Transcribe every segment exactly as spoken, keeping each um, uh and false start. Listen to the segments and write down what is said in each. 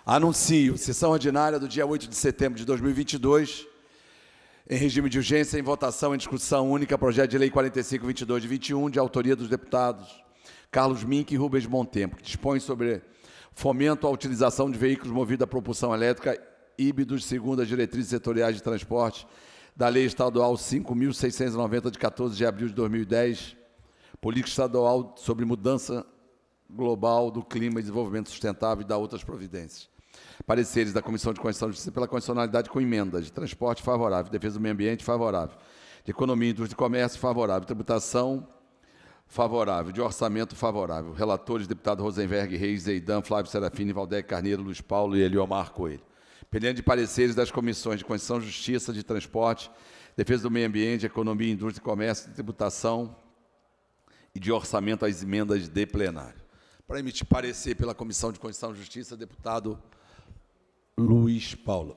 Anuncio sessão ordinária do dia oito de setembro de dois mil e vinte e dois, em regime de urgência, em votação, em discussão única, projeto de lei quarenta e cinco, vinte e dois de vinte e um, de autoria dos deputados Carlos Mink e Rubens Bom Tempo, que dispõe sobre fomento à utilização de veículos movidos a propulsão elétrica híbridos, segundo as diretrizes setoriais de transporte da Lei Estadual cinco mil seiscentos e noventa, de quatorze de abril de dois mil e dez, Política Estadual sobre Mudança Global do Clima e Desenvolvimento Sustentável e da outras providências. Pareceres da Comissão de Constituição e Justiça pela condicionalidade com emendas de transporte favorável, defesa do meio ambiente favorável, de economia, indústria e comércio favorável, tributação favorável, de orçamento favorável. Relatores, deputado Rosenberg Reis, Zeidan, Flávio Serafini, Valdec Carneiro, Luiz Paulo e Eliomar Coelho. Pendente de pareceres das comissões de Constituição, Justiça, de Transporte, defesa do meio ambiente, economia, indústria e comércio, de tributação e de orçamento às emendas de plenário. Para emitir parecer pela Comissão de Constituição e Justiça, deputado Luiz Paulo.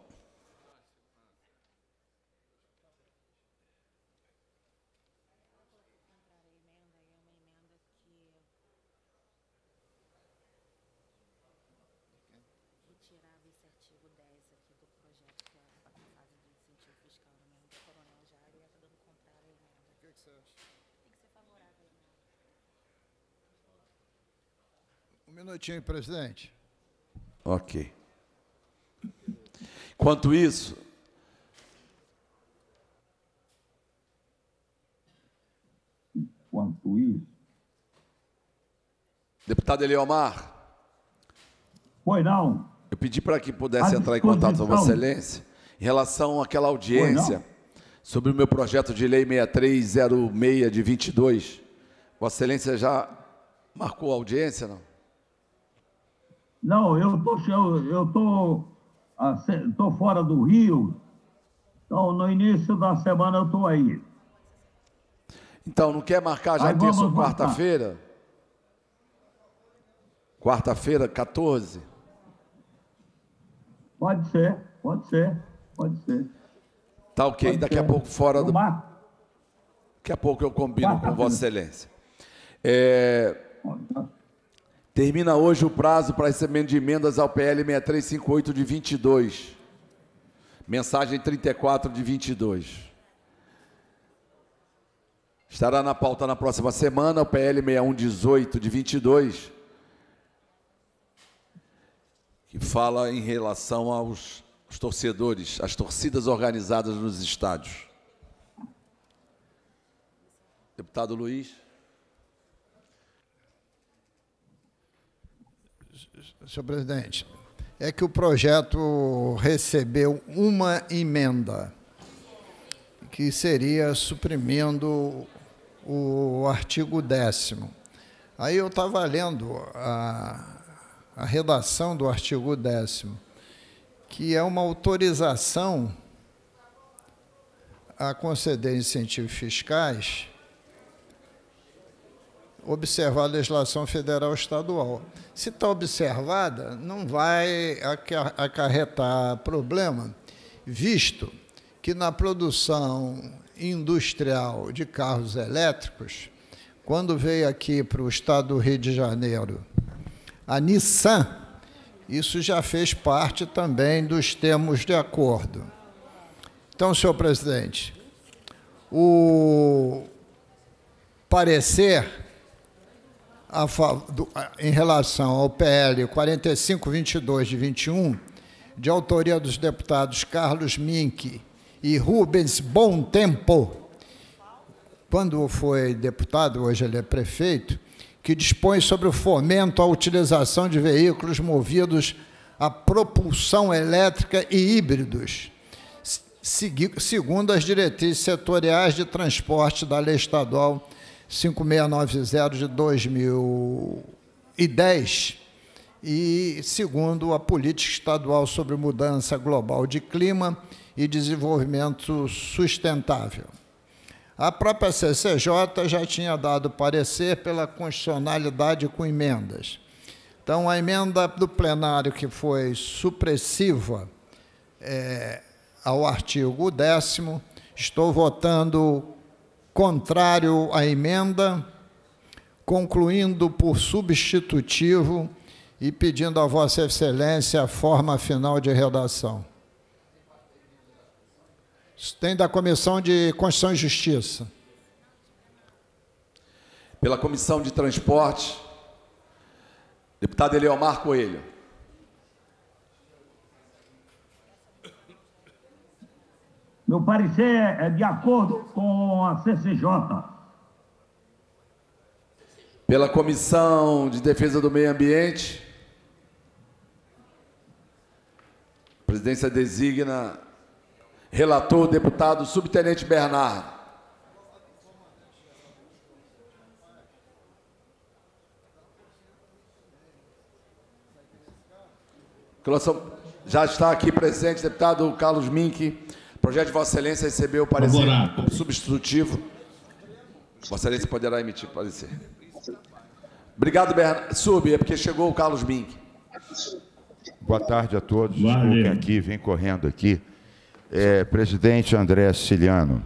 Um minutinho, presidente. Ok. Enquanto isso, Enquanto isso, deputado Eliomar, pois não. eu pedi para que pudesse À entrar em contato com Vossa disposição. Excelência em relação àquela audiência sobre o meu projeto de lei sessenta e três zero seis de vinte e dois. Vossa Excelência já marcou a audiência, não? Não, eu tô, eu, eu tô, ah, se- tô fora do Rio, então no início da semana eu tô aí. Então, não quer marcar já Aí terça ou vamos marcar. quarta-feira? Quarta-feira, quatorze? Pode ser, pode ser, pode ser. Tá ok, Pode daqui a ser. pouco fora Eu do... marco. Daqui a pouco eu combino com Quarta-feira. Vossa Excelência. É, termina hoje o prazo para recebimento de emendas ao P L sessenta e três cinquenta e oito de vinte e dois. Mensagem trinta e quatro de vinte e dois. Estará na pauta na próxima semana o P L sessenta e um dezoito de vinte e dois, que fala em relação aos, aos torcedores, às torcidas organizadas nos estádios. Deputado Luiz. Senhor presidente, é que o projeto recebeu uma emenda, que seria suprimindo o artigo décimo. Aí eu estava lendo a, a redação do artigo décimo, que é uma autorização a conceder incentivos fiscais, observar a legislação federal e estadual. Se está observada, não vai aca- acarretar problema, visto que na produção industrial de carros elétricos, quando veio aqui para o estado do Rio de Janeiro, a Nissan, isso já fez parte também dos termos de acordo. Então, senhor presidente, o parecer a fa- do- a- em relação ao P L quarenta e cinco, vinte e dois de vinte e um, de autoria dos deputados Carlos Mink e Rubens Bom Tempo, quando foi deputado, hoje ele é prefeito, que dispõe sobre o fomento à utilização de veículos movidos a propulsão elétrica e híbridos, segui- segundo as diretrizes setoriais de transporte da Lei Estadual cinco mil seiscentos e noventa de dois mil e dez e segundo a Política Estadual sobre Mudança Global de Clima e Desenvolvimento Sustentável. A própria C C J já tinha dado parecer pela constitucionalidade com emendas. Então, a emenda do plenário que foi supressiva é, ao artigo décimo, estou votando contrário à emenda, concluindo por substitutivo e pedindo a Vossa Excelência a forma final de redação. Tem da Comissão de Constituição e Justiça. Pela Comissão de Transporte, deputado Eliomar Coelho. Meu parecer é de acordo com a C C J. Pela Comissão de Defesa do Meio Ambiente, a presidência designa relator, deputado subtenente Bernardo. Já está aqui presente, deputado Carlos Mink. O projeto de Vossa Excelência recebeu o parecer substitutivo. Vossa Excelência poderá emitir parecer. Obrigado, Bernardo. Sub, é porque chegou o Carlos Mink. Boa tarde a todos. Desculpem aqui, vem correndo aqui. É, presidente André Siciliano,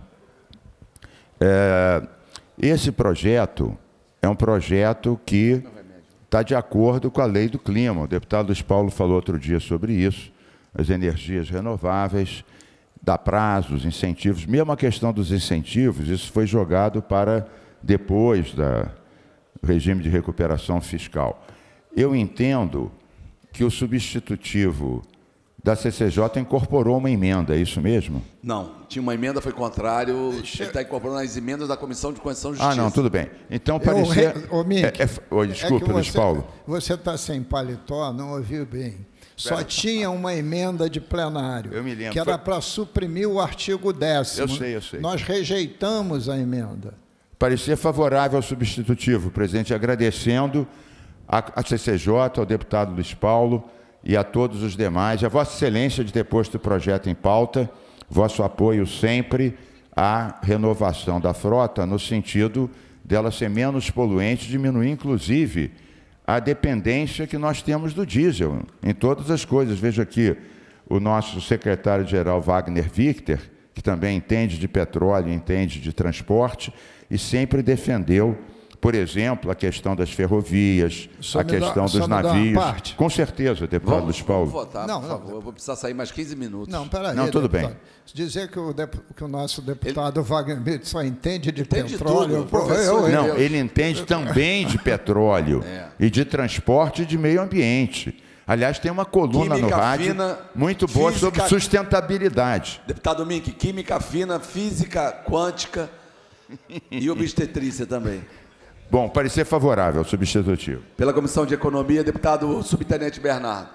é, esse projeto é um projeto que está de acordo com a lei do clima. O deputado Luiz Paulo falou outro dia sobre isso, as energias renováveis, dá prazos, incentivos, mesmo a questão dos incentivos, isso foi jogado para depois do regime de recuperação fiscal. Eu entendo que o substitutivo da C C J incorporou uma emenda, é isso mesmo? Não, tinha uma emenda, foi contrário, ele está incorporando as emendas da Comissão de Constituição e Justiça. Ah, não, tudo bem. Então, parecia... Ô, Mink, é, é, oh, desculpe, é Luiz Paulo. Você está sem paletó, não ouviu bem. Só Pera. tinha uma emenda de plenário, eu me lembro. que era para suprimir o artigo décimo. Eu sei, eu sei. Nós rejeitamos a emenda. Parecia favorável ao substitutivo, presidente, agradecendo a, a C C J, ao deputado Luiz Paulo e a todos os demais, a Vossa Excelência de ter posto o projeto em pauta, vosso apoio sempre à renovação da frota, no sentido dela ser menos poluente, diminuir, inclusive, a dependência que nós temos do diesel, em todas as coisas. Veja aqui o nosso secretário-geral Wagner Victor, que também entende de petróleo, entende de transporte, e sempre defendeu, por exemplo, a questão das ferrovias, a questão dos navios. Com certeza, deputado vamos, Luiz Paulo. Vamos votar, não, por favor. Eu vou precisar sair mais quinze minutos. Não, peraí. Não, tudo deputado. bem. Dizer que o, que o nosso deputado ele... Wagner só entende de entende petróleo. De tudo, eu, eu, não, eu... ele entende também de petróleo é. e de transporte e de meio ambiente. Aliás, tem uma coluna química no rádio fina, muito boa física, sobre sustentabilidade. Deputado Mink, química fina, física quântica e obstetrícia também. Bom, parecer favorável ao substitutivo. Pela Comissão de Economia, deputado subtenente Bernardo.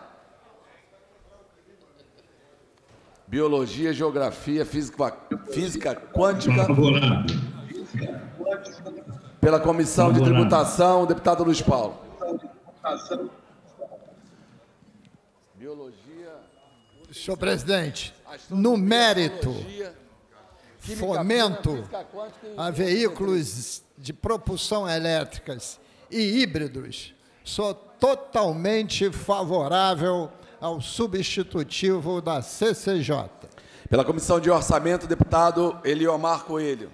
Biologia, Geografia, Física, física Quântica. Favorável. Pela Comissão favorável. de Tributação, deputado Luiz Paulo. Biologia. Senhor presidente, no mérito, fomento a veículos de propulsão elétricas e híbridos, sou totalmente favorável ao substitutivo da C C J. Pela Comissão de Orçamento, deputado Eliomar Coelho.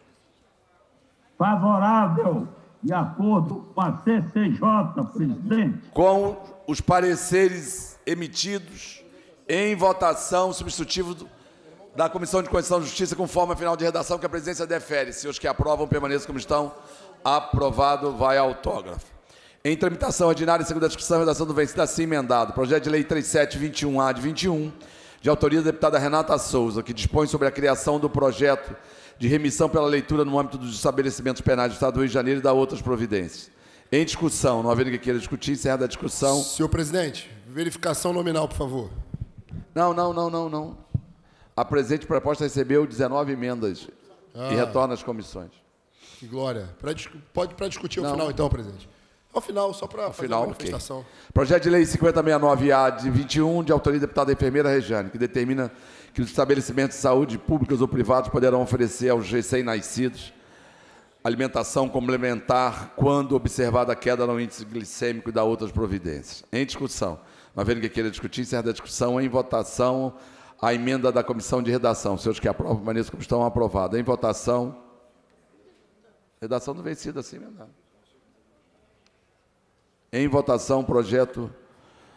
Favorável, de acordo com a C C J, presidente. Com os pareceres emitidos em votação, substitutivo do da Comissão de Constituição e Justiça, com forma final de redação que a presidência defere. Se os que aprovam permaneçam como estão, aprovado, vai autógrafo. Em tramitação ordinária, segunda discussão, redação do vencido assim emendado. Projeto de Lei trinta e sete vinte e um A de vinte e um, de autoria da deputada Renata Souza, que dispõe sobre a criação do projeto de remissão pela leitura no âmbito dos estabelecimentos penais do Estado do Rio de Janeiro e da outras providências. Em discussão, não havendo que queira discutir, encerrada a discussão. Senhor presidente, verificação nominal, por favor. Não, não, não, não, não. A presente proposta recebeu dezenove emendas ah, e retorna às comissões. Que glória. Pra, pode para discutir ao Não. final, então, presidente. Ao final, só para fazer final, a manifestação. Okay. Projeto de Lei cinquenta e sessenta e nove A de vinte e um, de autoria da deputada enfermeira Rejane, que determina que os estabelecimentos de saúde, públicos ou privados, poderão oferecer aos recém-nascidos alimentação complementar quando observada a queda no índice glicêmico e da outras providências. Em discussão. Não havendo que queira discutir, encerra a discussão. Em votação, a emenda da Comissão de Redação. Seus que aprovam, permaneçam como estão, aprovados. Em votação, redação do vencido, assim emendado. Em votação, projeto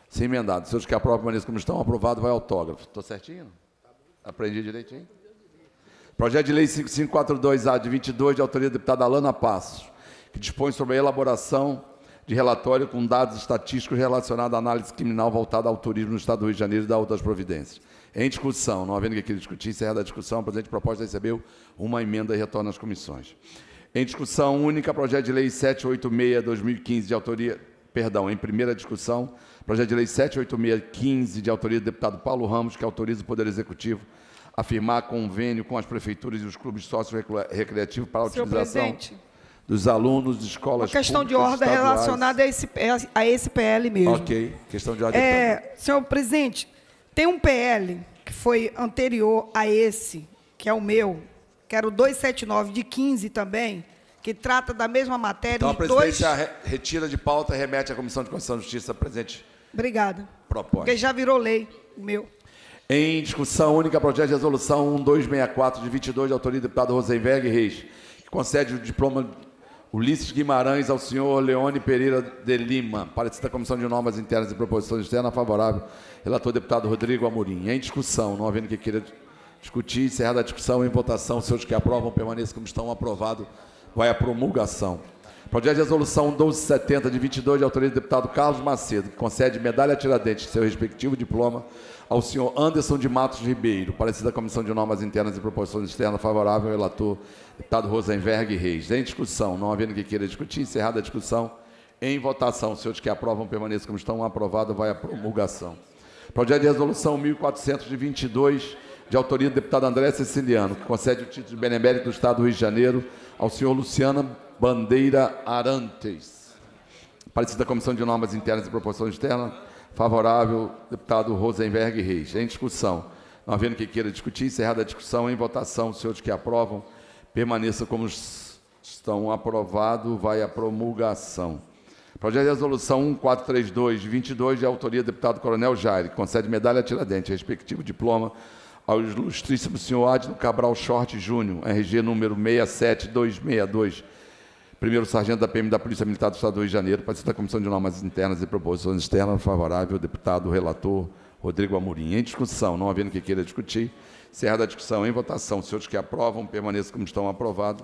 Sim, emendado. Senhores que aprovam, permaneçam como estão. Aprovado, vai autógrafo. Estou certinho? Aprendi direitinho? Projeto de Lei cinco mil quinhentos e quarenta e dois A, de vinte e dois, de autoria da deputada Alana Passos, que dispõe sobre a elaboração de relatório com dados estatísticos relacionados à análise criminal voltada ao turismo no Estado do Rio de Janeiro e da outras providências. Em discussão, não havendo que aqui discutir, encerrada a discussão, a presente proposta recebeu uma emenda e retorna às comissões. Em discussão única, projeto de lei setecentos e oitenta e seis de dois mil e quinze, de autoria, perdão, em primeira discussão, projeto de lei setecentos e oitenta e seis de quinze, de autoria do deputado Paulo Ramos, que autoriza o Poder Executivo a firmar convênio com as prefeituras e os clubes sócio-recreativos para a Senhor utilização presidente, dos alunos de escolas uma questão de públicas ordem estaduais. relacionada a esse, a esse P L mesmo. Ok, questão de ordem. É, senhor presidente, tem um P L que foi anterior a esse, que é o meu, que era o duzentos e setenta e nove de quinze também, que trata da mesma matéria. Então, a e dois... presidência re- retira de pauta e remete à Comissão de Constituição e Justiça. Presente. Obrigada. Propõe. Porque já virou lei, o meu. Em discussão única, projeto de resolução um dois seis quatro, de vinte e dois, de autoria do deputado Rosenberg Reis, que concede o diploma Ulisses Guimarães ao senhor Leone Pereira de Lima, parecido da Comissão de Normas Internas e Proposições Externas, favorável, relator deputado Rodrigo Amorim. Em discussão, não havendo que queira discutir, encerrada a discussão, em votação, os senhores que aprovam permaneçam como estão, aprovado, vai à promulgação. Projeto de resolução doze setenta, de vinte e dois, de autoria do deputado Carlos Macedo, que concede medalha Tiradentes, seu respectivo diploma, ao senhor Anderson de Matos Ribeiro, parecido da Comissão de Normas Internas e Proposições Externas, favorável, relator deputado Rosenberg Reis. Em discussão, não havendo que queira discutir, encerrada a discussão, em votação, os senhores que aprovam permaneçam como estão, aprovado, vai à promulgação. Projeto de resolução mil quatrocentos de vinte e dois, de autoria do deputado André Siciliano, que concede o título de benemérito do Estado do Rio de Janeiro ao senhor Luciano Bandeira Arantes, parecido da Comissão de Normas Internas e Proposições Externas, favorável, deputado Rosenberg Reis. Em discussão, não havendo que queira discutir, encerrada a discussão, em votação, os senhores que aprovam, permaneçam como estão, aprovado, vai à promulgação. Projeto de resolução mil quatrocentos e trinta e dois, de vinte e dois, de autoria do deputado Coronel Jair, que concede medalha Tiradentes, respectivo diploma, ao ilustríssimo senhor Adno Cabral Short Júnior, R G número seis sete dois seis dois, primeiro sargento da P M da Polícia Militar do Estado do Rio de Janeiro, participante da Comissão de Normas Internas e Proposições Externas, favorável, deputado relator Rodrigo Amorim. Em discussão, não havendo que queira discutir, encerrada a discussão, em votação, os senhores que aprovam, permaneçam como estão, aprovados,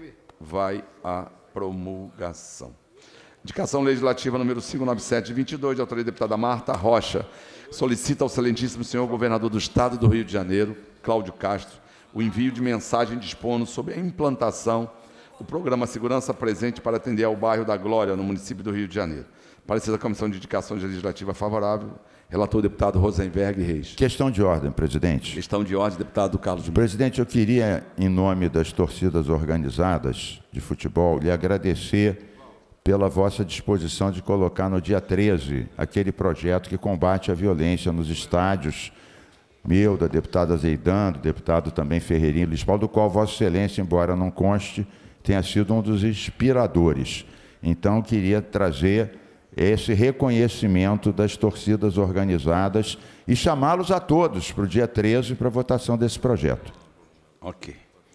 vai à promulgação. Indicação legislativa número quinhentos e noventa e sete, de vinte e dois, de autoria da deputada Marta Rocha, solicita ao excelentíssimo senhor governador do Estado do Rio de Janeiro, Cláudio Castro, o envio de mensagem dispondo sobre a implantação do programa Segurança Presente para atender ao bairro da Glória, no município do Rio de Janeiro. Parecer da Comissão de Indicações Legislativa favorável, relator deputado Rosenberg Reis. Questão de ordem, presidente. Questão de ordem, deputado Carlos Mendes. Presidente, eu queria, em nome das torcidas organizadas de futebol, lhe agradecer pela vossa disposição de colocar no dia treze aquele projeto que combate a violência nos estádios, meu, da deputada Zeidan, do deputado também Ferreirinho Luiz Paulo, do qual Vossa Excelência, embora não conste, tenha sido um dos inspiradores. Então, queria trazer esse reconhecimento das torcidas organizadas e chamá-los a todos para o dia treze para a votação desse projeto. Ok.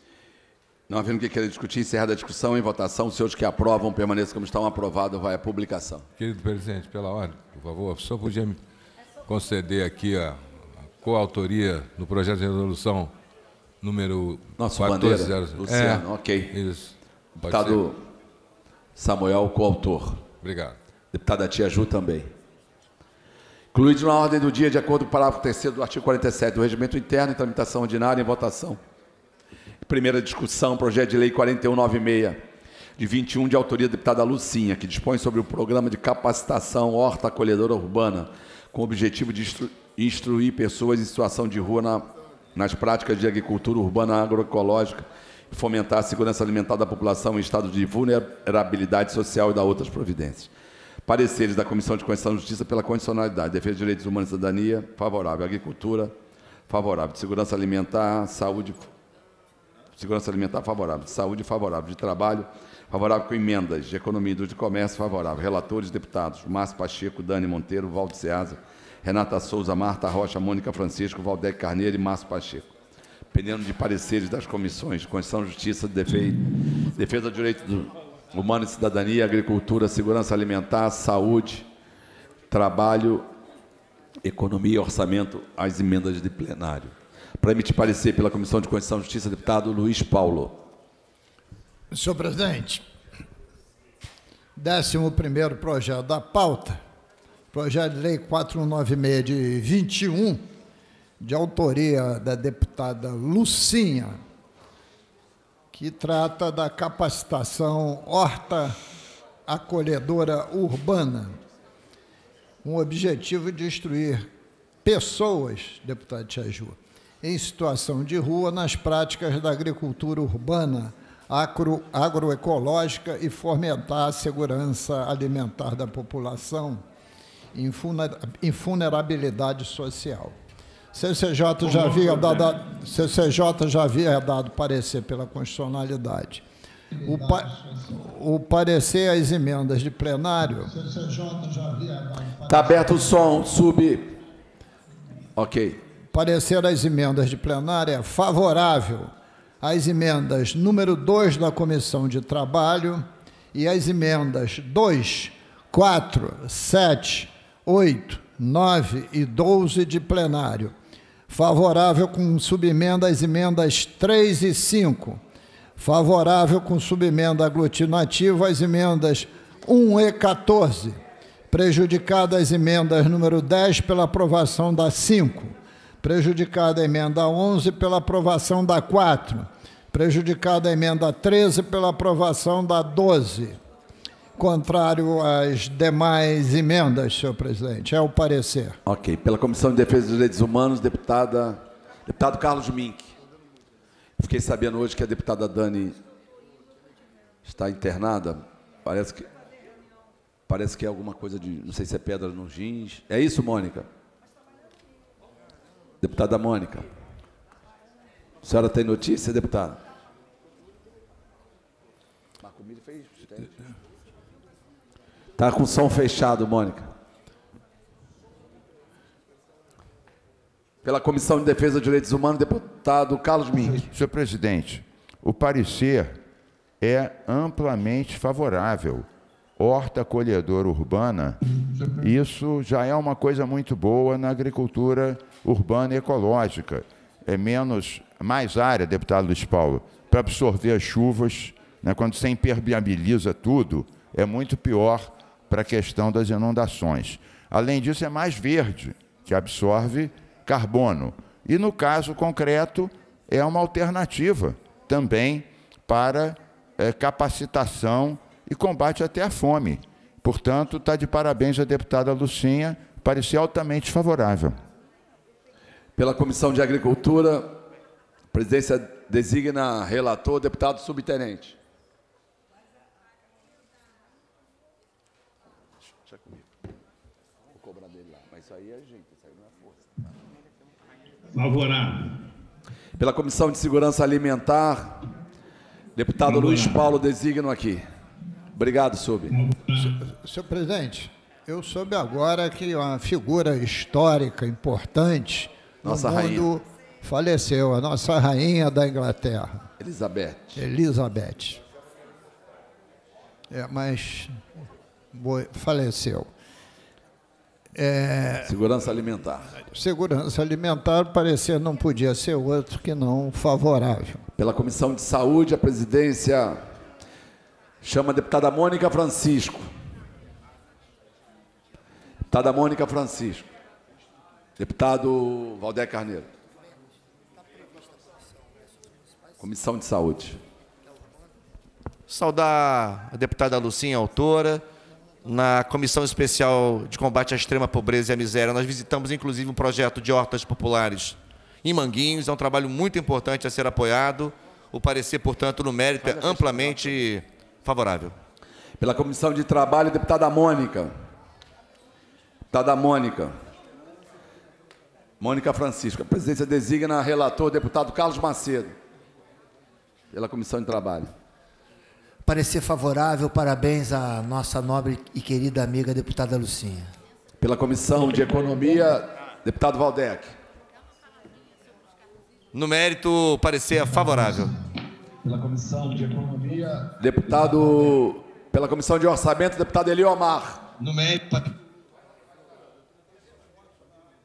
Não havendo que queira discutir, encerrada a discussão, em votação, os senhores que aprovam, permaneçam como estão, aprovado, vai à publicação. Querido presidente, pela ordem, por favor, só podia me conceder aqui a, a coautoria no projeto de resolução número Nosso quatorze bandeira, zero. Luciano, É, ok. Isso. Pode Deputado Samuel, coautor. ser? Obrigado. Deputada Tia Ju também. Incluído na ordem do dia, de acordo com o parágrafo terceiro do artigo quarenta e sete do Regimento Interno, em tramitação ordinária, em votação. Primeira discussão, projeto de lei quarenta e um noventa e seis, de vinte e um, de autoria da deputada Lucinha, que dispõe sobre o programa de capacitação horta acolhedora urbana, com o objetivo de instru instruir pessoas em situação de rua na, nas práticas de agricultura urbana agroecológica e fomentar a segurança alimentar da população em estado de vulnerabilidade social e da outras providências. Pareceres da Comissão de Constituição e Justiça pela condicionalidade, defesa de direitos humanos e cidadania, favorável. Agricultura, favorável. Segurança alimentar, saúde, segurança alimentar, favorável. Saúde, favorável. De trabalho, favorável com emendas. De economia e de comércio, favorável. Relatores, deputados, Márcio Pacheco, Dani Monteiro, Valdo Ceasa, Renata Souza, Marta Rocha, Mônica Francisco, Valdec Carneiro e Márcio Pacheco. Pendendo de pareceres das comissões de Constituição e Justiça, defesa, defesa de direitos humanos e cidadania, agricultura, segurança alimentar, saúde, trabalho Economia e Orçamento, as emendas de plenário. Para emitir parecer pela Comissão de Constituição e Justiça, deputado Luiz Paulo. Senhor presidente, décimo primeiro projeto da pauta, projeto de lei quatrocentos e noventa e seis de vinte e um, de autoria da deputada Lucinha, que trata da capacitação horta acolhedora urbana, com o objetivo de instruir pessoas, deputado Tiaju, em situação de rua nas práticas da agricultura urbana, agro, agroecológica e fomentar a segurança alimentar da população em vulnerabilidade social. C C J já havia dado, C C J já havia dado parecer pela constitucionalidade. O, pa, o parecer às emendas de plenário. Está aberto o som, sub. Ok. Parecer às emendas de plenário é favorável às emendas número dois da Comissão de Trabalho e às emendas dois, quatro, sete, oito, nove e doze de plenário. Favorável com subemenda às emendas três e cinco. Favorável com subemenda aglutinativa às emendas um e quatorze. Prejudicada as emendas número dez pela aprovação da cinco. Prejudicada a emenda onze pela aprovação da quatro. Prejudicada a emenda treze pela aprovação da doze. Contrário às demais emendas, senhor presidente. É o parecer. Ok. Pela Comissão de Defesa dos Direitos Humanos, deputada, deputado Carlos Mink. Fiquei sabendo hoje que a deputada Dani está internada. Parece que, parece que é alguma coisa de... Não sei se é pedra nos rins. É isso, Mônica? Deputada Mônica. A senhora tem notícia, deputada? Está com o som fechado, Mônica. Pela Comissão de Defesa dos Direitos Humanos, deputado Carlos Mink. Senhor presidente, o parecer é amplamente favorável. Horta acolhedora urbana, isso já é uma coisa muito boa na agricultura urbana e ecológica. É menos, mais área, deputado Luiz Paulo, para absorver as chuvas, né, quando você impermeabiliza tudo, é muito pior para a questão das inundações. Além disso, é mais verde, que absorve carbono. E, no caso concreto, é uma alternativa também para é, capacitação e combate até à fome. Portanto, está de parabéns a deputada Lucinha, parecer altamente favorável. Pela Comissão de Agricultura, a presidência designa relator, deputado subtenente. Deixa comigo. Vou cobrar dele lá, mas isso aí é gente, isso aí não é força. Favorável. Pela Comissão de Segurança Alimentar, deputado Favorável. Luiz Paulo designa aqui. Obrigado, Sub. Senhor presidente, eu soube agora que uma figura histórica importante nossa no mundo rainha faleceu, a nossa rainha da Inglaterra. Elizabeth. Elizabeth. É, mas faleceu. É, Segurança Alimentar. Segurança Alimentar, parecer não podia ser outro que não favorável. Pela Comissão de Saúde, a presidência chama a deputada Mônica Francisco. Deputada Mônica Francisco. Deputado Valdec Carneiro. Comissão de Saúde. Saudar a deputada Lucinha, autora. Na Comissão Especial de Combate à Extrema Pobreza e à Miséria, nós visitamos, inclusive, um projeto de hortas populares em Manguinhos. É um trabalho muito importante a ser apoiado. O parecer, portanto, no mérito, é amplamente favorável. Pela Comissão de Trabalho, deputada Mônica. Deputada Mônica. Mônica Francisco. A presidência designa relator, deputado Carlos Macedo. Pela Comissão de Trabalho. Parecer favorável, parabéns à nossa nobre e querida amiga deputada Lucinha. Pela Comissão de Economia, deputado Valdec. No mérito, parecer é favorável. Pela Comissão de Economia... Deputado... Pela Comissão de Orçamento, deputado Eliomar. No mérito...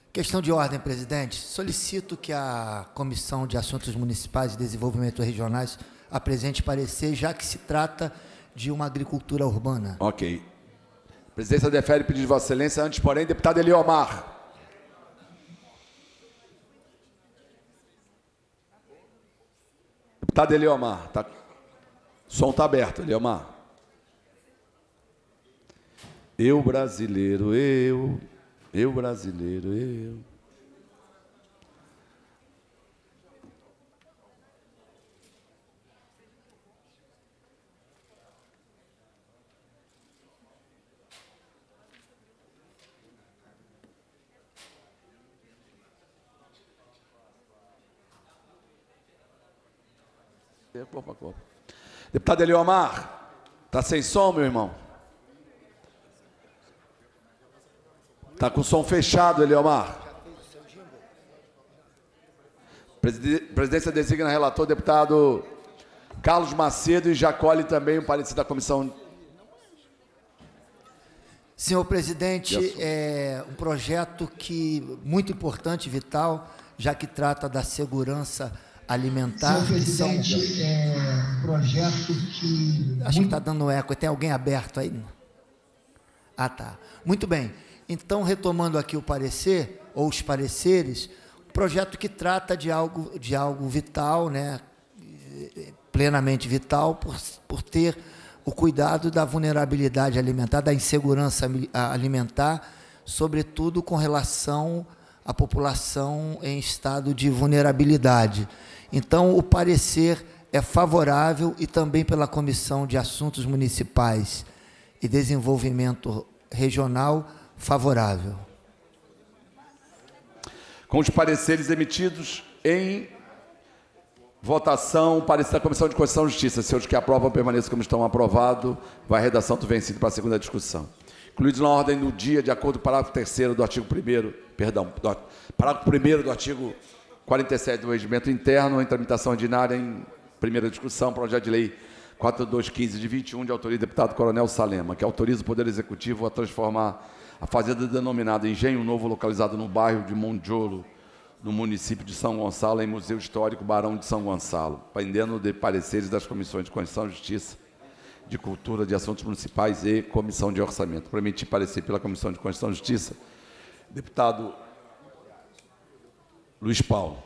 Questão de ordem, presidente. Solicito que a Comissão de Assuntos Municipais e Desenvolvimento Regionais apresente parecer, já que se trata de uma agricultura urbana. Ok. A presidência defere pedido de Vossa Excelência. Antes, porém, deputado Eliomar. Deputado Eliomar. Tá... O som está aberto, Eliomar. Eu brasileiro, eu... Eu brasileiro, eu... Deputado Eliomar, está sem som, meu irmão? Está com o som fechado, Eliomar. Presidência designa relator deputado Carlos Macedo e já colhe também o parecer da comissão. Senhor presidente, é um projeto que muito importante e vital, já que trata da segurança alimentar. Senhor presidente, é um projeto que... Acho que está dando eco. Tem alguém aberto aí? Ah, tá. Muito bem. Então, retomando aqui o parecer, ou os pareceres, um projeto que trata de algo, de algo vital, né, plenamente vital, por, por ter o cuidado da vulnerabilidade alimentar, da insegurança alimentar, sobretudo com relação à população em estado de vulnerabilidade. Então, o parecer é favorável e também pela Comissão de Assuntos Municipais e Desenvolvimento Regional, favorável. Com os pareceres emitidos em votação, o parecer da Comissão de Constituição e Justiça. Se os que aprovam permaneçam como estão aprovados, vai a redação do vencido para a segunda discussão. Incluídos na ordem do dia, de acordo com o parágrafo terceiro do artigo primeiro, perdão, do, parágrafo primeiro do artigo quarenta e sete do Regimento Interno, em tramitação ordinária em primeira discussão, projeto de lei quatro mil duzentos e quinze de vinte e um, de autoria do deputado Coronel Salema, que autoriza o Poder Executivo a transformar a fazenda denominada Engenho Novo, localizada no bairro de Monjolo, no município de São Gonçalo, em Museu Histórico Barão de São Gonçalo, pendendo de pareceres das Comissões de Constituição e Justiça, de Cultura, de Assuntos Municipais e Comissão de Orçamento. Para emitir parecer pela Comissão de Constituição e Justiça, deputado Luiz Paulo.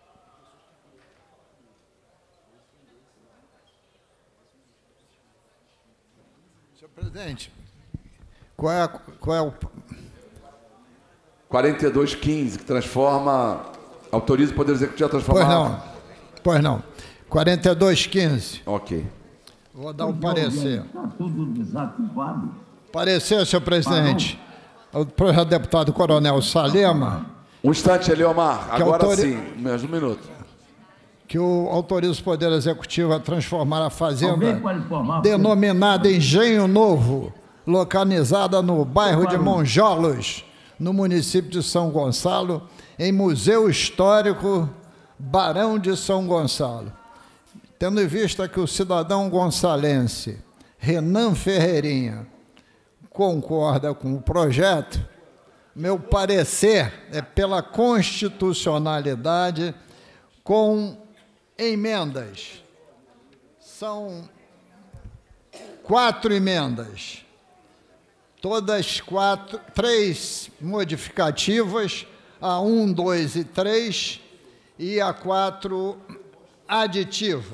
Senhor presidente, qual é, a, qual é o... quarenta e dois quinze, que transforma, autoriza o Poder Executivo a transformar... Pois não, pois não. quarenta e dois quinze. Ok. Vou dar um parecer. Está tudo desativado. Parecer, senhor presidente. O projeto do deputado Coronel Salema... Um instante, Eliomar. Agora autori... sim, mais um minuto. Que o autoriza o Poder Executivo a transformar a fazenda denominada Engenho Novo, localizada no bairro de Monjolos, no município de São Gonçalo, em Museu Histórico Barão de São Gonçalo. Tendo em vista que o cidadão gonçalense Renan Ferreirinha concorda com o projeto, meu parecer é pela constitucionalidade com emendas. São quatro emendas. Todas quatro, três modificativas, a um, dois e três, e a quatro aditiva.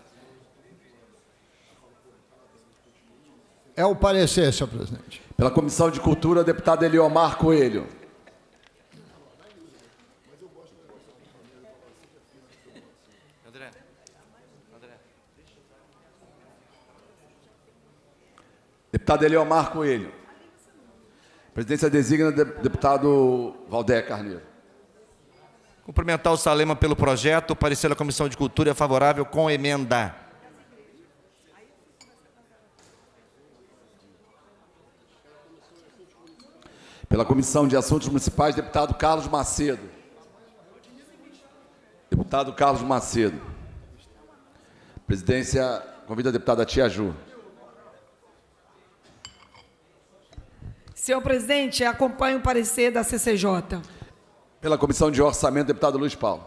É o parecer, senhor presidente. Pela Comissão de Cultura, deputado Eliomar Coelho. André. André. Deputado Eliomar Coelho. Presidência designa deputado Valdeir Carneiro. Cumprimentar o Salema pelo projeto. O parecer da Comissão de Cultura é favorável com emenda. Pela Comissão de Assuntos Municipais, deputado Carlos Macedo. Deputado Carlos Macedo. Presidência convida a deputada Tia Ju. Senhor presidente, acompanho o parecer da C C J. Pela Comissão de Orçamento, deputado Luiz Paulo.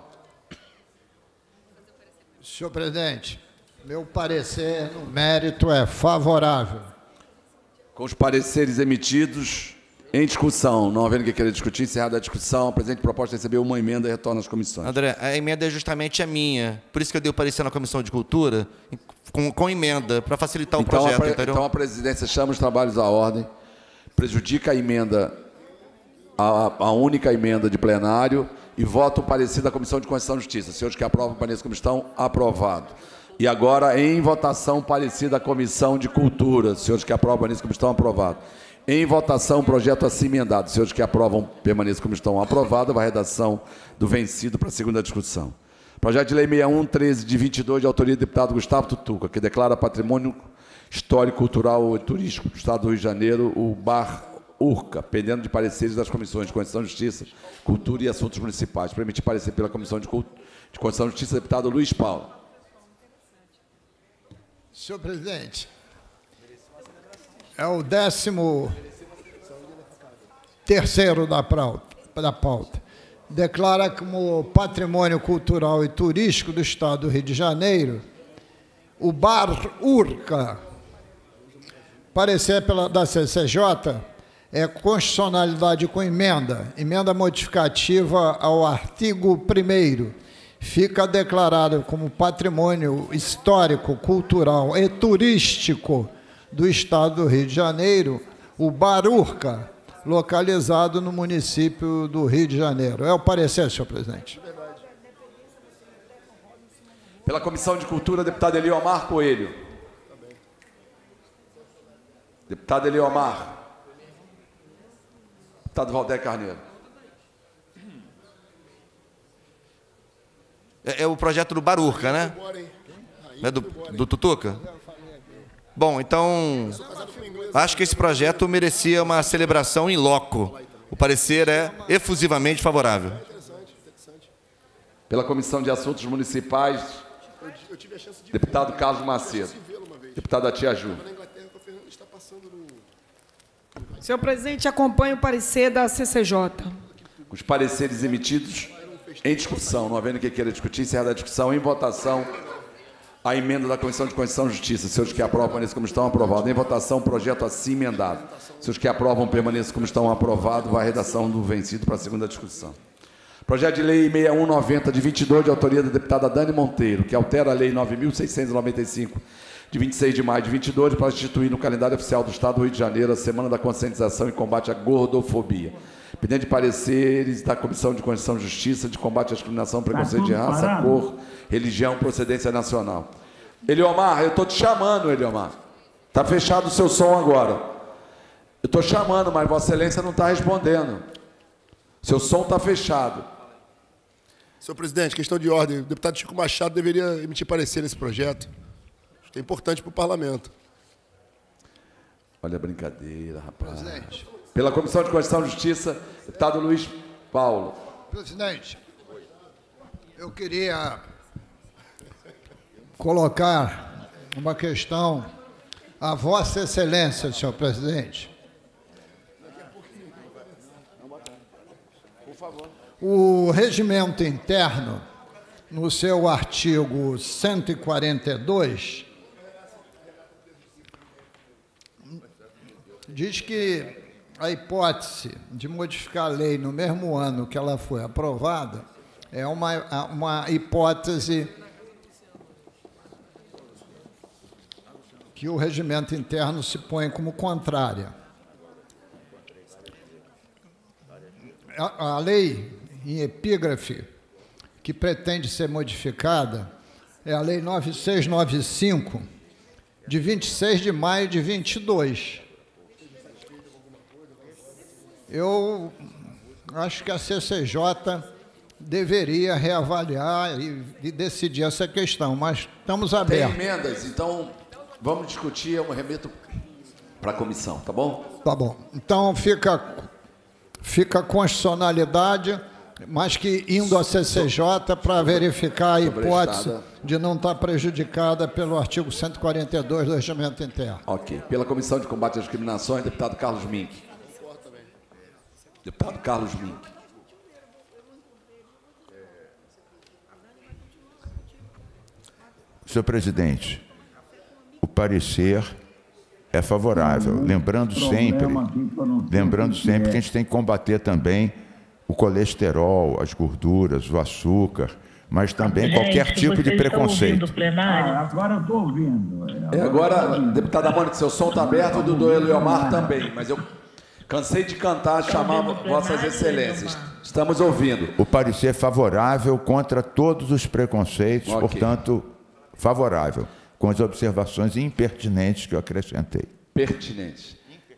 Senhor presidente, meu parecer no mérito é favorável. Com os pareceres emitidos em discussão, não havendo que queira discutir, encerrada a discussão, a presente proposta recebeu uma emenda e retorna às comissões. André, a emenda é justamente a minha. Por isso que eu dei o parecer na Comissão de Cultura, com, com emenda, para facilitar o então, projeto. A, entendeu? Então a presidência chama os trabalhos à ordem, prejudica a emenda, a, a única emenda de plenário, e vota o parecer da Comissão de Constituição e Justiça. Senhores que aprovam o parecer como estão, aprovado. E agora, em votação, parecer da Comissão de Cultura. Senhores que aprovam o parecer como estão, aprovado. Em votação, projeto assim emendado. Senhores que aprovam, permaneçam como estão, aprovado. A redação do vencido para a segunda discussão. Projeto de Lei sessenta e um, treze de vinte e dois, de autoria do deputado Gustavo Tutuca, que declara patrimônio histórico, cultural e turístico do Estado do Rio de Janeiro, o Bar Urca, pendendo de pareceres das comissões de Constituição e Justiça, Cultura e Assuntos Municipais. Para emitir parecer pela Comissão de, Cult... de Constituição e Justiça, deputado Luiz Paulo. Senhor presidente, é o décimo terceiro da pauta, da pauta. Declara como patrimônio cultural e turístico do Estado do Rio de Janeiro o Bar Urca. Parecer pela, da C C J é constitucionalidade com emenda, emenda modificativa ao artigo primeiro. Fica declarado como patrimônio histórico, cultural e turístico do Estado do Rio de Janeiro o Bar Urca, localizado no município do Rio de Janeiro. É o parecer, senhor presidente. Pela Comissão de Cultura, deputado Eliomar Coelho. Deputado Eliomar. Deputado Valdeir Carneiro. É, é o projeto do Bar Urca, né? É do, do Tutuca? Bom, então, acho que esse projeto merecia uma celebração em loco. O parecer é efusivamente favorável. Pela Comissão de Assuntos Municipais, deputado Carlos Macedo. Deputado Atiaju. Senhor presidente, acompanho o parecer da C C J. Os pareceres emitidos em discussão, não havendo que queira discutir, encerrada a discussão, em votação, a emenda da Comissão de Constituição e Justiça. Senhores que aprovam, permaneçam como estão, aprovado. Em votação, projeto assim emendado. Senhores que aprovam, permaneçam como estão, aprovado. Vai a redação do vencido para a segunda discussão. Projeto de Lei sessenta e um noventa, de vinte e dois, de autoria da deputada Dani Monteiro, que altera a Lei nove mil seiscentos e noventa e cinco, de vinte e seis de maio de vinte e dois, para instituir no calendário oficial do Estado do Rio de Janeiro a Semana da Conscientização e Combate à Gordofobia. Pendente de pareceres da Comissão de Constituição e Justiça, de combate à discriminação, preconceito de raça, parado. Cor, religião, procedência nacional. Eliomar, eu estou te chamando, Eliomar. Está fechado o seu som agora. Eu estou chamando, mas Vossa Excelência não está respondendo. Seu som está fechado. Senhor presidente, questão de ordem. O deputado Chico Machado deveria emitir parecer nesse projeto. Acho que é importante para o parlamento. Olha a brincadeira, rapaz. Presidente. Pela Comissão de Constituição e Justiça, deputado Luiz Paulo. Presidente, eu queria colocar uma questão a Vossa Excelência, senhor presidente. O regimento interno, no seu artigo cento e quarenta e dois, diz que a hipótese de modificar a lei no mesmo ano que ela foi aprovada é uma, uma hipótese que o regimento interno se põe como contrária. A, a lei, em epígrafe, que pretende ser modificada, é a Lei nove mil seiscentos e noventa e cinco, de vinte e seis de maio de vinte e dois. Eu acho que a C C J deveria reavaliar e, e decidir essa questão, mas estamos abertos. Tem emendas, então vamos discutir, eu remeto para a comissão, tá bom? Tá bom. Então fica, fica a constitucionalidade, mas que indo à C C J para verificar a hipótese de não estar prejudicada pelo artigo cento e quarenta e dois do regimento interno. Ok. Pela Comissão de Combate às Discriminações, deputado Carlos Mink. Deputado Carlos Mink. Senhor presidente, o parecer é favorável. Lembrando sempre, lembrando sempre que a gente tem que combater também o colesterol, as gorduras, o açúcar, mas também Gente, qualquer tipo de preconceito. Ah, agora eu estou ouvindo. É, agora, deputada Mônica, seu som está aberto, o do Eliomar também, mas eu cansei de cantar, chamar vossas excelências. Estamos ouvindo. O parecer é favorável contra todos os preconceitos, okay. Portanto, favorável, com as observações impertinentes que eu acrescentei. Pertinentes.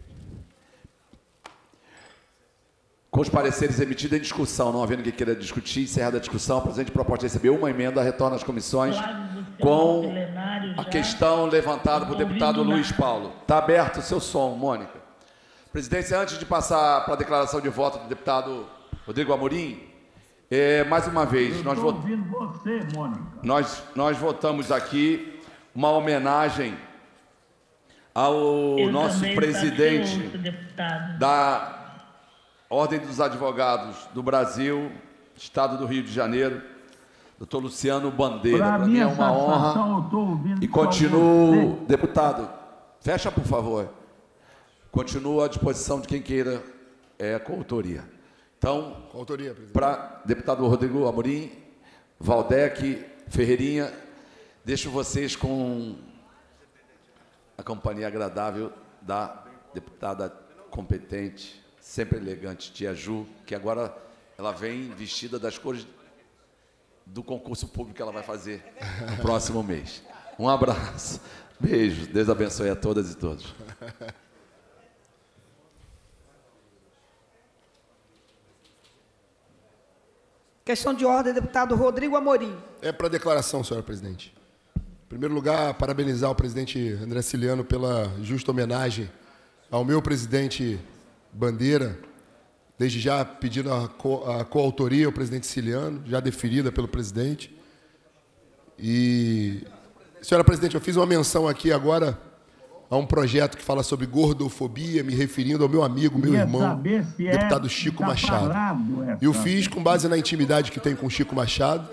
Com os pareceres emitidos em discussão, não havendo quem queira discutir, encerrada a discussão, a presente proposta recebeu uma emenda, retorna às comissões com a questão levantada por deputado Luiz Paulo. Está aberto o seu som, Mônica. Presidência, antes de passar para a declaração de voto do deputado Rodrigo Amorim, é, mais uma vez, nós, vot... você, Mônica. nós, nós votamos aqui uma homenagem ao Eu nosso presidente ouço, da Ordem dos Advogados do Brasil, Estado do Rio de Janeiro, doutor Luciano Bandeira. Para mim é uma honra. E continuo, deputado, fecha por favor. Continuo à disposição de quem queira é, coautoria. Então, para deputado Rodrigo Amorim, Valdec, Ferreirinha, deixo vocês com a companhia agradável da deputada competente, sempre elegante, tia Ju, que agora ela vem vestida das cores do concurso público que ela vai fazer no próximo mês. Um abraço, beijo, Deus abençoe a todas e todos. Questão de ordem, deputado Rodrigo Amorim. É para declaração, senhora presidente. Em primeiro lugar, parabenizar o presidente André Ciliano pela justa homenagem ao meu presidente Bandeira, desde já pedindo a, co a coautoria ao presidente Ciliano, já deferida pelo presidente. E, senhora presidente, eu fiz uma menção aqui agora a um projeto que fala sobre gordofobia, me referindo ao meu amigo, meu irmão, deputado Chico Machado. E eu fiz com base na intimidade que tenho com Chico Machado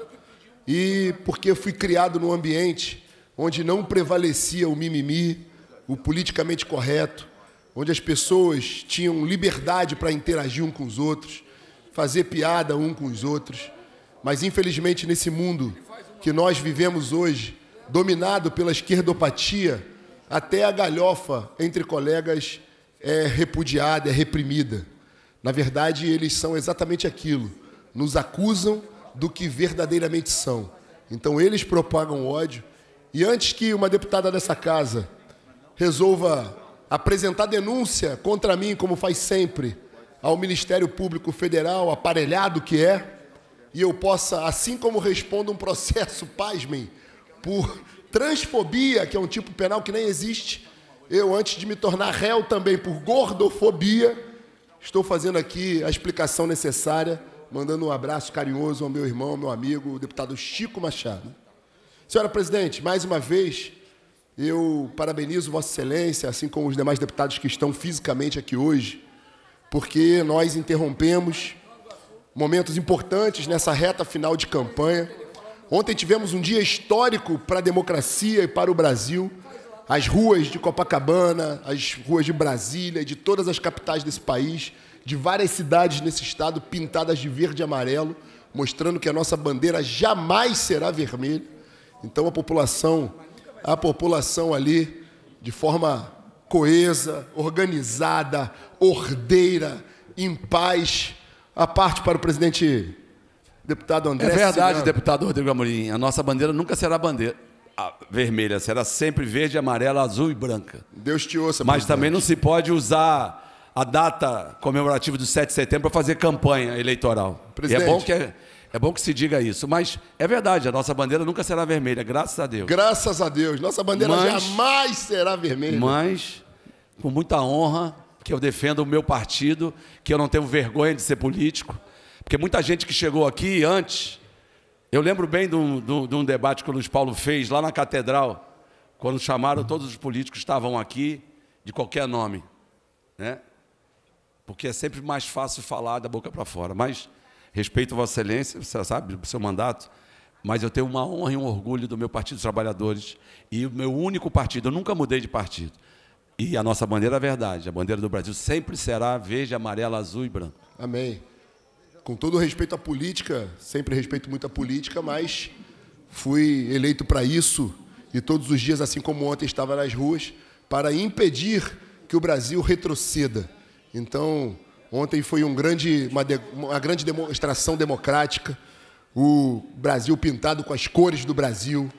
e porque eu fui criado num ambiente onde não prevalecia o mimimi, o politicamente correto, onde as pessoas tinham liberdade para interagir um com os outros, fazer piada um com os outros. Mas, infelizmente, nesse mundo que nós vivemos hoje, dominado pela esquerdopatia, até a galhofa entre colegas é repudiada, é reprimida. Na verdade, eles são exatamente aquilo. Nos acusam do que verdadeiramente são. Então, eles propagam ódio. E antes que uma deputada dessa casa resolva apresentar denúncia contra mim, como faz sempre, ao Ministério Público Federal, aparelhado que é, e eu possa, assim como respondo um processo, pasmem, por transfobia, que é um tipo penal que nem existe, eu, antes de me tornar réu também por gordofobia, estou fazendo aqui a explicação necessária, mandando um abraço carinhoso ao meu irmão, ao meu amigo, o deputado Chico Machado. Senhora presidente, mais uma vez, eu parabenizo Vossa Excelência, assim como os demais deputados que estão fisicamente aqui hoje, porque nós interrompemos momentos importantes nessa reta final de campanha. Ontem tivemos um dia histórico para a democracia e para o Brasil. As ruas de Copacabana, as ruas de Brasília, de todas as capitais desse país, de várias cidades nesse estado, pintadas de verde e amarelo, mostrando que a nossa bandeira jamais será vermelha. Então a população, a população ali, de forma coesa, organizada, ordeira, em paz, a parte para o presidente deputado André É verdade, Ciliano. deputado Rodrigo Amorim, a nossa bandeira nunca será bandeira vermelha, será sempre verde, amarela, azul e branca. Deus te ouça, Mas presidente. também não se pode usar a data comemorativa do sete de setembro para fazer campanha eleitoral. E é bom que é, é bom que se diga isso, mas é verdade, a nossa bandeira nunca será vermelha, graças a Deus. Graças a Deus, nossa bandeira Mas- jamais será vermelha. Mas, com muita honra, que eu defendo o meu partido, que eu não tenho vergonha de ser político, porque muita gente que chegou aqui antes, eu lembro bem de um, de um- de um debate que o Luiz Paulo fez lá na Catedral, quando chamaram todos os políticos que estavam aqui, de qualquer nome, né? Porque é sempre mais fácil falar da boca para fora, mas respeito a Vossa Excelência, você sabe, do seu mandato, mas eu tenho uma honra e um orgulho do meu Partido dos Trabalhadores, e o meu único partido, eu nunca mudei de partido. E a nossa bandeira é a verdade, a bandeira do Brasil sempre será verde, amarelo, azul e branco. Amém. Com todo o respeito à política, sempre respeito muito a política, mas fui eleito para isso, e todos os dias, assim como ontem, estava nas ruas, para impedir que o Brasil retroceda. Então, ontem foi um grande, uma, de, uma grande demonstração democrática, o Brasil pintado com as cores do Brasil,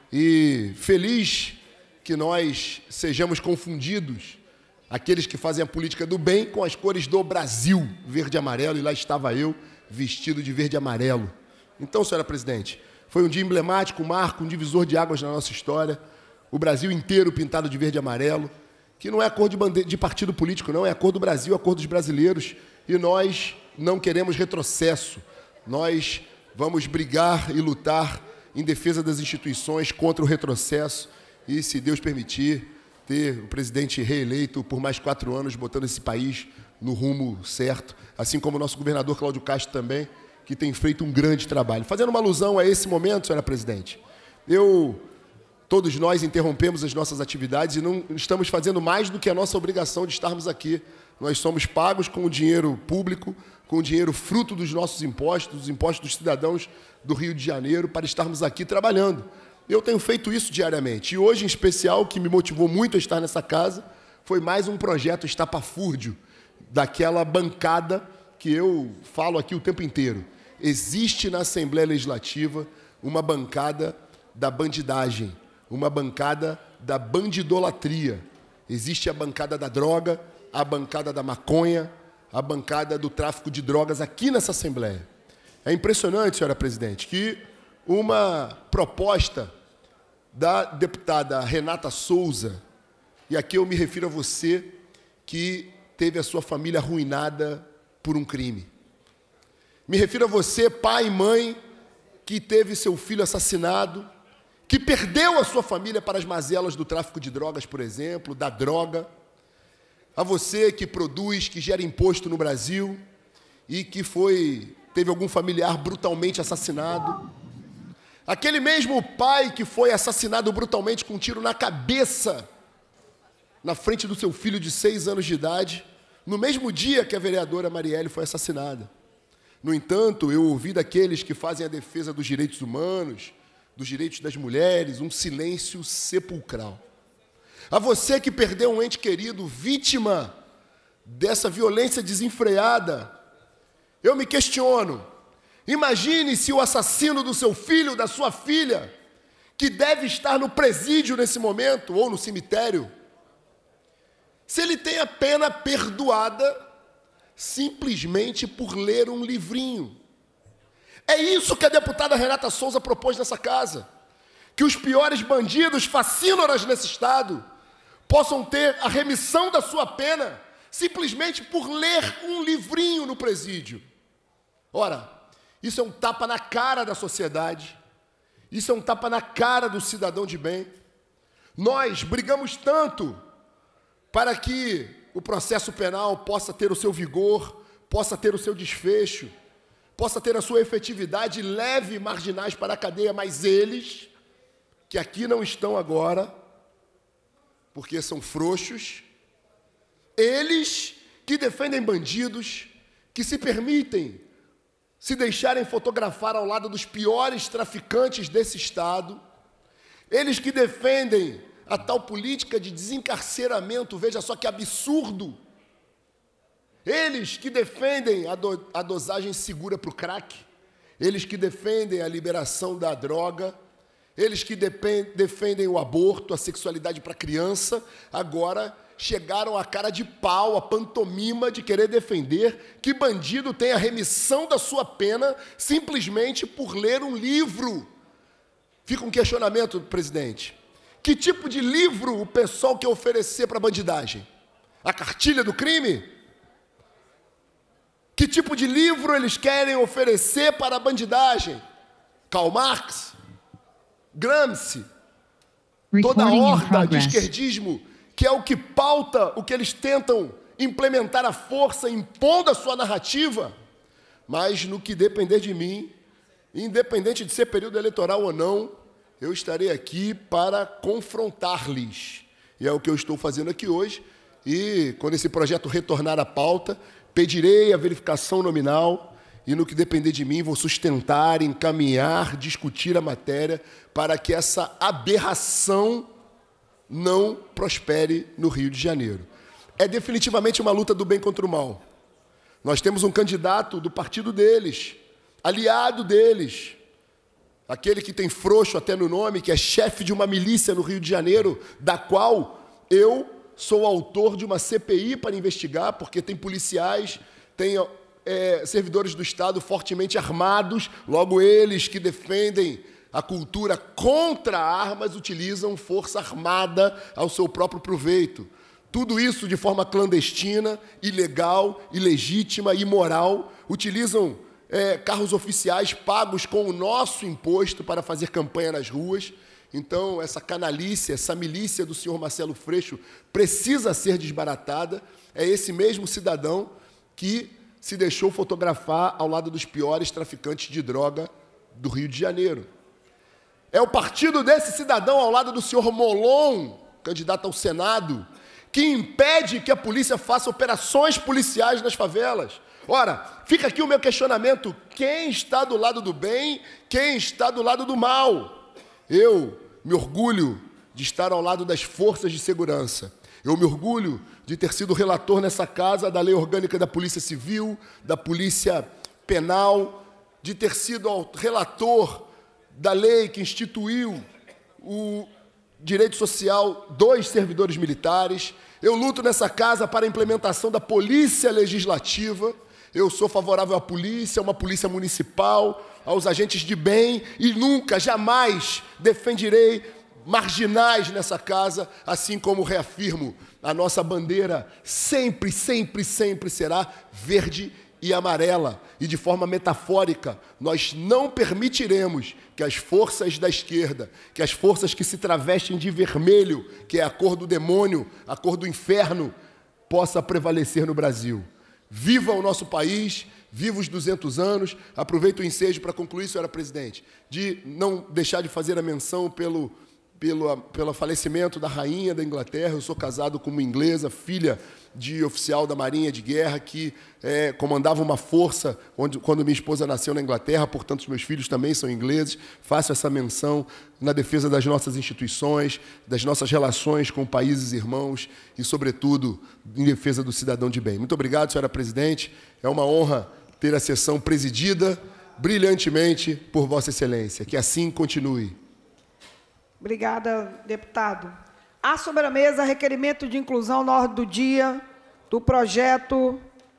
e feliz que nós sejamos confundidos, aqueles que fazem a política do bem, com as cores do Brasil, verde e amarelo, e lá estava eu, vestido de verde e amarelo. Então, senhora presidente, foi um dia emblemático, um marco, um divisor de águas na nossa história, o Brasil inteiro pintado de verde e amarelo, que não é a cor de, bandeira, de partido político, não, é a cor do Brasil, a cor dos brasileiros, e nós não queremos retrocesso, nós vamos brigar e lutar em defesa das instituições, contra o retrocesso, e, se Deus permitir, ter o presidente reeleito por mais quatro anos, botando esse país no rumo certo, assim como o nosso governador Cláudio Castro também, que tem feito um grande trabalho. Fazendo uma alusão a esse momento, senhora presidente, eu, todos nós interrompemos as nossas atividades e não estamos fazendo mais do que a nossa obrigação de estarmos aqui. Nós somos pagos com o dinheiro público, com o dinheiro fruto dos nossos impostos, dos impostos dos cidadãos do Rio de Janeiro, para estarmos aqui trabalhando. Eu tenho feito isso diariamente. E hoje, em especial, o que me motivou muito a estar nessa casa foi mais um projeto estapafúrdio, daquela bancada que eu falo aqui o tempo inteiro. Existe na Assembleia Legislativa uma bancada da bandidagem, uma bancada da bandidolatria. Existe a bancada da droga, a bancada da maconha, a bancada do tráfico de drogas aqui nessa Assembleia. É impressionante, senhora presidente, que uma proposta da deputada Renata Souza, e aqui eu me refiro a você que teve a sua família arruinada por um crime. Me refiro a você, pai e mãe, que teve seu filho assassinado, que perdeu a sua família para as mazelas do tráfico de drogas, por exemplo, da droga. A você que produz, que gera imposto no Brasil e que foi, teve algum familiar brutalmente assassinado. Aquele mesmo pai que foi assassinado brutalmente com um tiro na cabeça, na frente do seu filho de seis anos de idade, no mesmo dia que a vereadora Marielle foi assassinada. No entanto, eu ouvi daqueles que fazem a defesa dos direitos humanos, dos direitos das mulheres, um silêncio sepulcral. A você que perdeu um ente querido, vítima dessa violência desenfreada, eu me questiono. Imagine se o assassino do seu filho, da sua filha, que deve estar no presídio nesse momento, ou no cemitério, se ele tem a pena perdoada simplesmente por ler um livrinho. É isso que a deputada Renata Souza propôs nessa casa. Que os piores bandidos, facínoras nesse Estado, possam ter a remissão da sua pena simplesmente por ler um livrinho no presídio. Ora, isso é um tapa na cara da sociedade, isso é um tapa na cara do cidadão de bem. Nós brigamos tanto para que o processo penal possa ter o seu vigor, possa ter o seu desfecho, possa ter a sua efetividade e leve marginais para a cadeia, mas eles, que aqui não estão agora, porque são frouxos, eles que defendem bandidos, que se permitem se deixarem fotografar ao lado dos piores traficantes desse Estado, eles que defendem a tal política de desencarceramento, veja só que absurdo, eles que defendem a, do, a dosagem segura para o crack, eles que defendem a liberação da droga, eles que depend, defendem o aborto, a sexualidade para criança, agora chegaram à cara de pau, a pantomima de querer defender que bandido tem a remissão da sua pena simplesmente por ler um livro. Fica um questionamento, presidente. Que tipo de livro o pessoal quer oferecer para a bandidagem? A cartilha do crime? Que tipo de livro eles querem oferecer para a bandidagem? Karl Marx? Gramsci? Toda a horda de esquerdismo, que é o que pauta o que eles tentam implementar a força, impondo a sua narrativa, mas no que depender de mim, independente de ser período eleitoral ou não, eu estarei aqui para confrontar-lhes. E é o que eu estou fazendo aqui hoje. E, quando esse projeto retornar à pauta, pedirei a verificação nominal e, no que depender de mim, vou sustentar, encaminhar, discutir a matéria para que essa aberração não prospere no Rio de Janeiro. É definitivamente uma luta do bem contra o mal. Nós temos um candidato do partido deles, aliado deles, aquele que tem frouxo até no nome, que é chefe de uma milícia no Rio de Janeiro, da qual eu sou autor de uma C P I para investigar, porque tem policiais, tem é, servidores do Estado fortemente armados, logo eles que defendem a cultura contra armas utilizam força armada ao seu próprio proveito. Tudo isso de forma clandestina, ilegal, ilegítima, imoral, utilizam é, carros oficiais pagos com o nosso imposto para fazer campanha nas ruas. Então, essa canalice, essa milícia do senhor Marcelo Freixo precisa ser desbaratada. É esse mesmo cidadão que se deixou fotografar ao lado dos piores traficantes de droga do Rio de Janeiro. É o partido desse cidadão ao lado do senhor Molon, candidato ao Senado, que impede que a polícia faça operações policiais nas favelas. Ora, fica aqui o meu questionamento: quem está do lado do bem, quem está do lado do mal? Eu me orgulho de estar ao lado das forças de segurança. Eu me orgulho de ter sido relator nessa casa da Lei Orgânica da Polícia Civil, da Polícia Penal, de ter sido relator da lei que instituiu o direito social dos servidores militares. Eu luto nessa casa para a implementação da polícia legislativa. Eu sou favorável à polícia, a uma polícia municipal, aos agentes de bem, e nunca, jamais defenderei marginais nessa casa, assim como reafirmo, a nossa bandeira sempre, sempre, sempre será verde e amarela. E de forma metafórica, nós não permitiremos que as forças da esquerda, que as forças que se travestem de vermelho, que é a cor do demônio, a cor do inferno, possa prevalecer no Brasil. Viva o nosso país, viva os duzentos anos. Aproveito o ensejo para concluir, senhora presidente, de não deixar de fazer a menção pelo, pelo, pelo falecimento da rainha da Inglaterra. Eu sou casado com uma inglesa, filha de oficial da Marinha de Guerra, que é, comandava uma força onde, quando minha esposa nasceu na Inglaterra, portanto, os meus filhos também são ingleses. Faço essa menção na defesa das nossas instituições, das nossas relações com países irmãos e, sobretudo, em defesa do cidadão de bem. Muito obrigado, senhora presidente. É uma honra ter a sessão presidida brilhantemente por Vossa Excelência. Que assim continue. Obrigada, deputado. Há sobre a mesa requerimento de inclusão na ordem do dia do projeto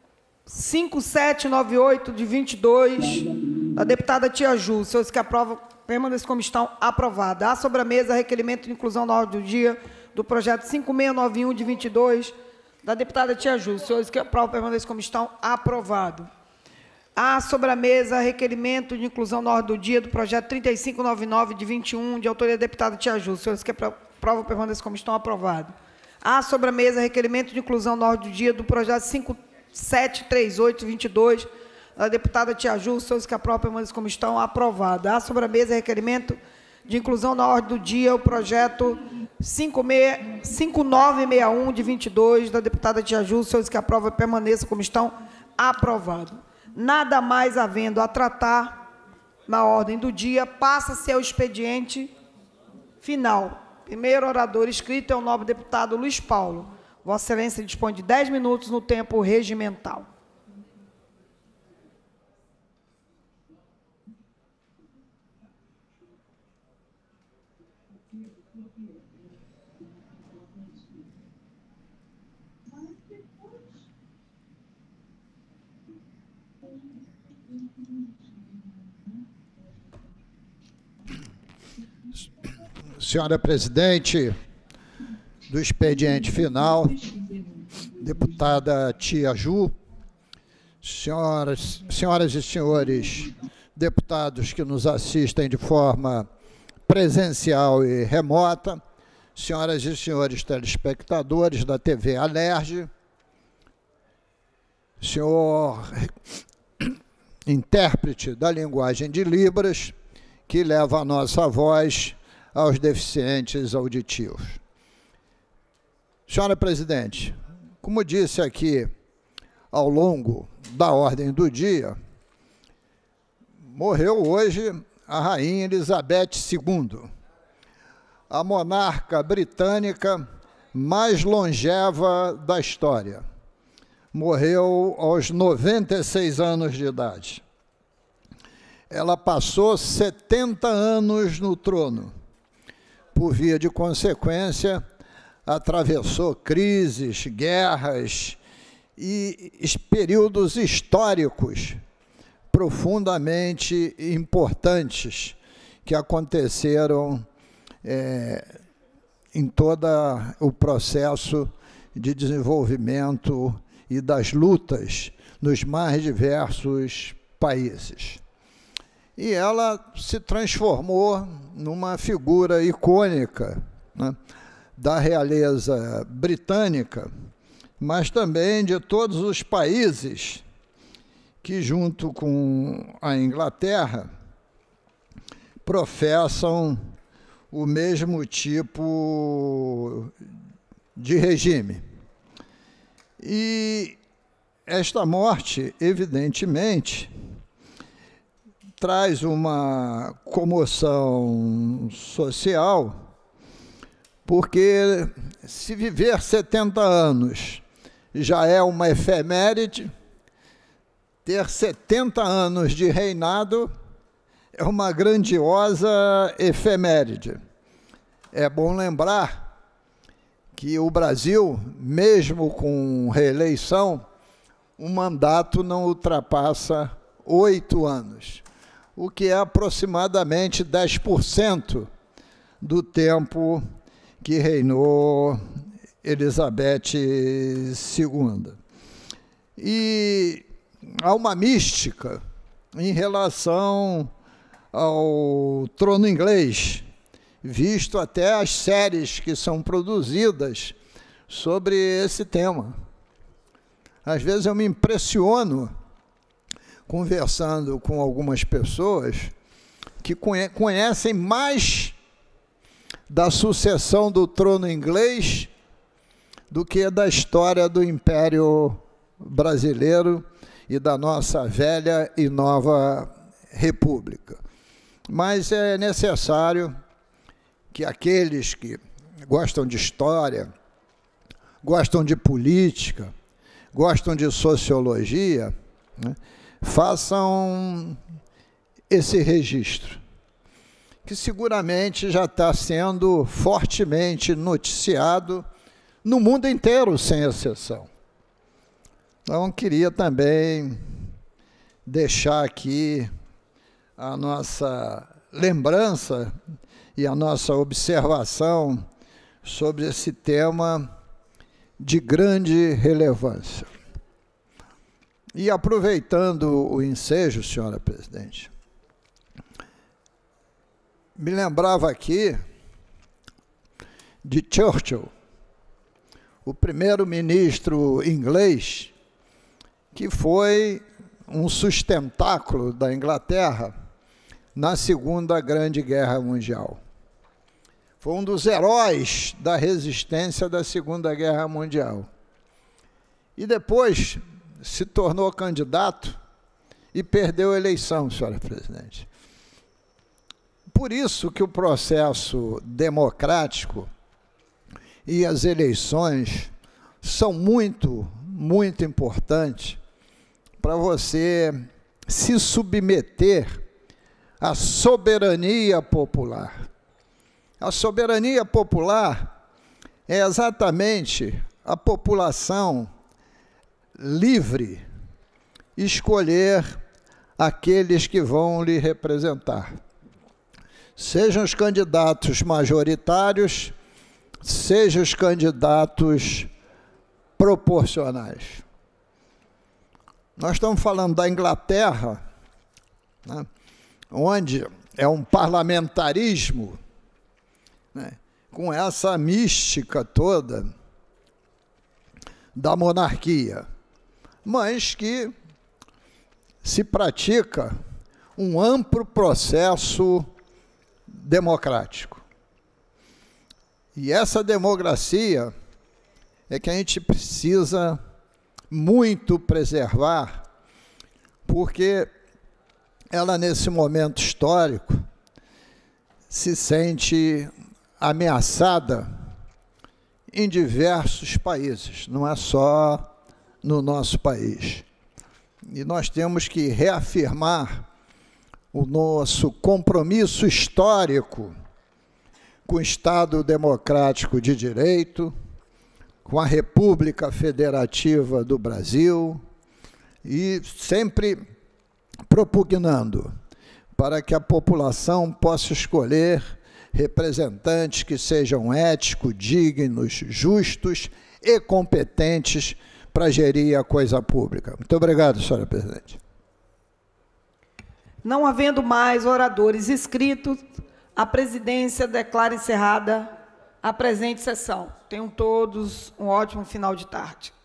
cinco sete nove oito de vinte e dois, da deputada Tia Ju. Senhores que aprovam, permaneçam como estão, aprovada. Há sobre a mesa requerimento de inclusão na ordem do dia do projeto cinco seis nove um de vinte e dois, da deputada Tia Ju. Senhores que aprovam, permaneçam como estão, aprovado. Há sobre a mesa requerimento de inclusão na ordem do dia do projeto trinta e cinco noventa e nove de vinte e um, de autoria da deputada Tia Ju. Senhores que aprovam, permaneçam como estão, aprovado. Há sobre a mesa requerimento de inclusão na ordem do dia do projeto cinco sete três oito de vinte e dois, da deputada Tia Ju. Senhores que aprovam, permaneçam como estão, aprovado. Há sobre a mesa requerimento de inclusão na ordem do dia o projeto cinco nove seis um de vinte e dois, da deputada Tia Ju. Senhores que aprovam, permaneçam como estão, aprovado. Nada mais havendo a tratar na ordem do dia, passa-se ao expediente final. Primeiro orador inscrito é o nobre deputado Luiz Paulo. Vossa Excelência dispõe de dez minutos no tempo regimental. Senhora presidente do expediente final, deputada Tia Ju, senhoras, senhoras e senhores deputados que nos assistem de forma presencial e remota, senhoras e senhores telespectadores da T V Alerj, senhor intérprete da linguagem de Libras, que leva a nossa voz aos deficientes auditivos. Senhora Presidente, como disse aqui ao longo da ordem do dia, morreu hoje a Rainha Elizabeth segunda, a monarca britânica mais longeva da história. Morreu aos noventa e seis anos de idade. Ela passou setenta anos no trono. Por via de consequência, atravessou crises, guerras e períodos históricos profundamente importantes que aconteceram é, em todo o processo de desenvolvimento e das lutas nos mais diversos países. E ela se transformou numa figura icônica, né, da realeza britânica, mas também de todos os países que, junto com a Inglaterra, professam o mesmo tipo de regime. E esta morte, evidentemente, traz uma comoção social, porque se viver setenta anos já é uma efeméride, ter setenta anos de reinado é uma grandiosa efeméride. É bom lembrar que o Brasil, mesmo com reeleição, o mandato não ultrapassa oito anos, o que é aproximadamente dez por cento do tempo que reinou Elizabeth segunda. E há uma mística em relação ao trono inglês, visto até as séries que são produzidas sobre esse tema. Às vezes eu me impressiono, conversando com algumas pessoas, que conhecem mais da sucessão do trono inglês do que da história do Império Brasileiro e da nossa velha e nova República. Mas é necessário que aqueles que gostam de história, gostam de política, gostam de sociologia, né, façam esse registro, que seguramente já está sendo fortemente noticiado no mundo inteiro, sem exceção. Então, queria também deixar aqui a nossa lembrança e a nossa observação sobre esse tema de grande relevância. E aproveitando o ensejo, senhora presidente, me lembrava aqui de Churchill, o primeiro-ministro inglês, que foi um sustentáculo da Inglaterra na Segunda Grande Guerra Mundial. Foi um dos heróis da resistência da Segunda Guerra Mundial. E depois se tornou candidato e perdeu a eleição, senhora presidente. Por isso que o processo democrático e as eleições são muito, muito importantes para você se submeter à soberania popular. A soberania popular é exatamente a população livre escolher aqueles que vão lhe representar. Sejam os candidatos majoritários, sejam os candidatos proporcionais. Nós estamos falando da Inglaterra, né, onde é um parlamentarismo, né, com essa mística toda da monarquia, mas que se pratica um amplo processo democrático. E essa democracia é que a gente precisa muito preservar, porque ela, nesse momento histórico, se sente ameaçada em diversos países, não é só no nosso país. E nós temos que reafirmar o nosso compromisso histórico com o Estado Democrático de Direito, com a República Federativa do Brasil, e sempre propugnando para que a população possa escolher representantes que sejam éticos, dignos, justos e competentes para gerir a coisa pública. Muito obrigado, senhora presidente. Não havendo mais oradores inscritos, a presidência declara encerrada a presente sessão. Tenham todos um ótimo final de tarde.